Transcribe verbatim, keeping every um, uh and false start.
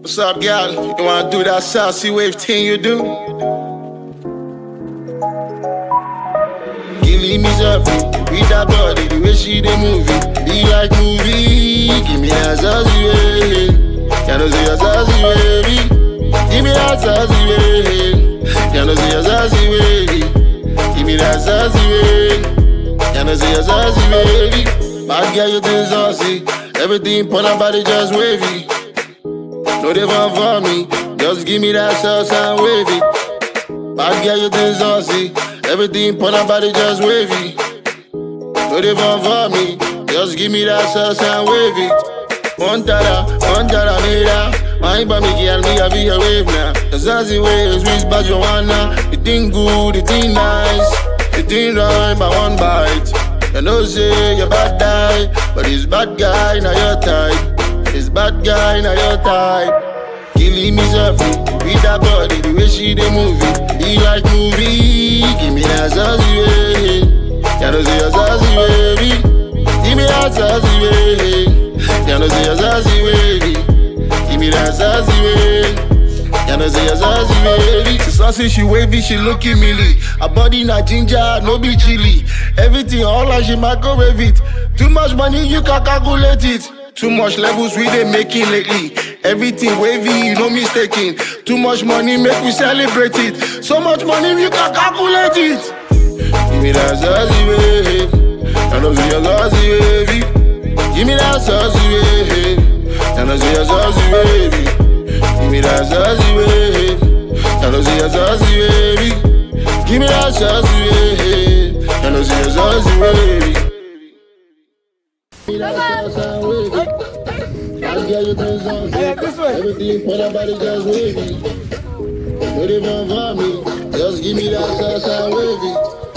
What's up, girl? You wanna do that saucy wave thing you do? Killing me softly with that body, the way she dey move it, be like movie. Give me that saucy wave, can I see your saucy wave? Give me that saucy wave, can I see your saucy wave? Give me that saucy wave, can I see your saucy wave? Bad girl, you too saucy, everything pon her body just wavy. No they want for me, just give me that sauce and wave it. Bad girl, you too saucy, everything pon her body just wavy. No they want for me, just give me that sauce and wave it. One tada, one tada, mira. Mind by me, girl, me a be a wave now. The saucy waves, which bad you wanna. The thing good, the thing nice, the thing right by one bite. You know say you bad die, but this bad guy now your type. This bad guy now your type. Killing me softly with that body, the way she dey move it, be like movie. Give me that saucy wave, can I see your saucy wave? Give me that saucy wave, can I see your saucy wave? Give me that saucy wave, can I see your saucy wave? She saucy, she wavy, she looking milly. Her body na ginger, no be chili. Everything all like she microwave it. Too much money, you can calculate it. Too much levels we they making lately. Everything wavy, you no mistaking. Too much money, make we celebrate it. So much money, you can calculate it. Give me that saucy wave, can I see your saucy wave? Give me that saucy wave, can I see your saucy wave? Give me that saucy wave, can I see your saucy wave? Give me that saucy wave, can I see your saucy wave? Everything for the body just wavy. No they want for me, just give me that sauce and wave it.